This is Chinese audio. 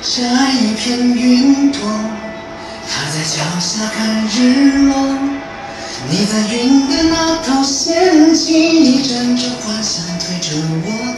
这一片云朵，他在脚下看日落。你在云的那头掀起一阵阵幻想，推着我。